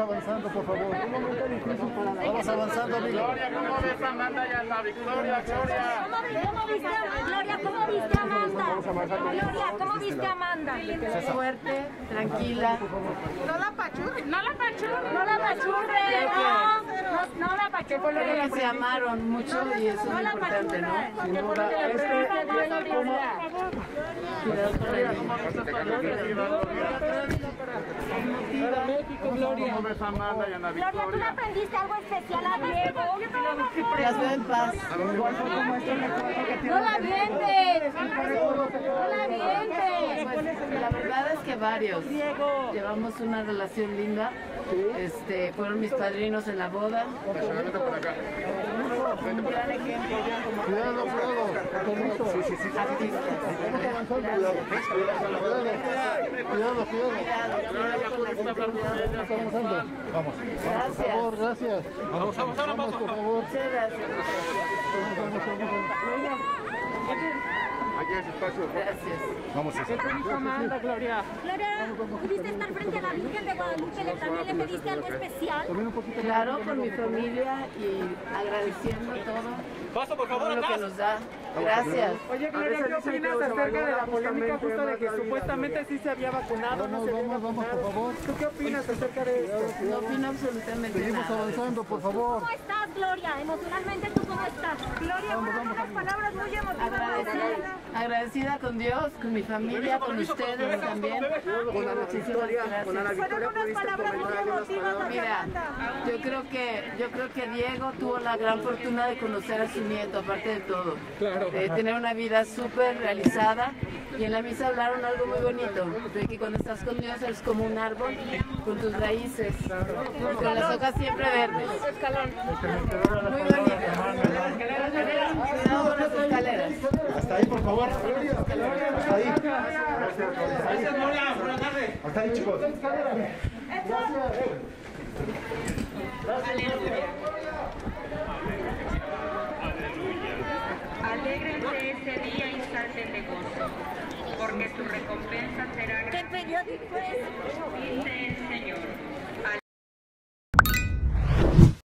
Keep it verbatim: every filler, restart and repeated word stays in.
avanzando, por favor. Un momento difícil para la... Vamos avanzando, amigo. Gloria, ¿cómo ves a Amanda y a la Victoria? Gloria. ¿Cómo viste a Gloria? ¿Cómo viste a Amanda? Gloria, ¿cómo viste a Amanda? Fuerte, tranquila. No la pachurre. No la pachurre. No la pachurre. No, no, no la pachurre. Creo que se amaron mucho y eso es muy importante, ¿no? Sin duda, este... ¿Cómo ves a Amanda y a la Gloria, ¿tú le Victoria? aprendiste algo especial a Diego? Las veo en paz. No la vientes. No la vientes. Pues, la verdad es que varios. Llevamos una relación linda. Este, fueron mis padrinos en la boda. Un gran ejemplo. Cuidado, cuidado. Permiso. Sí, sí, sí. Artistas. Vamos avanzando. Cuidado, cuidado. Vamos avanzando. Vamos. Por favor, gracias. Vamos, vamos, vamos, por favor. Muchas gracias. Aquí es espacio. Gracias. Vamos a hacer. Gloria, ¿pudiste estar frente a la Virgen de Guadalupe? ¿Le también le pediste algo especial? Claro, con mi familia y agradeciendo todo. Paso, por favor, todo lo que atrás. nos da. Gracias. Oye, Gloria, ¿qué opinas acerca de la polémica justo de que supuestamente sí se había vacunado? No se había Vamos, vamos, por vacunado? favor. ¿Tú qué opinas acerca de esto? No opino absolutamente Seguimos nada. avanzando, por favor. ¿Cómo estás, Gloria? Emocionalmente, ¿tú cómo estás? Gloria, fueron unas palabras muy emotivas. Agradecida, agradecida con Dios, con mi familia, con ustedes también. Con Ana Victoria, con Ana Fueron Victoria unas pudiste palabras muy comentar algunas emotivas. palabras. Mira, yo creo que yo creo que Diego tuvo la gran fortuna de conocer a su nieto, aparte de todo. Claro. De tener una vida súper realizada. Y en la misa hablaron algo muy bonito, de que cuando estás con Dios eres como un árbol con tus raíces, y con las hojas siempre verdes. Muy bonito. Cuidado con las escaleras. Hasta ahí, por favor. Hasta ahí. Gracias, Gloria. Buenas tardes. Hasta ahí, chicos. Alégrense este día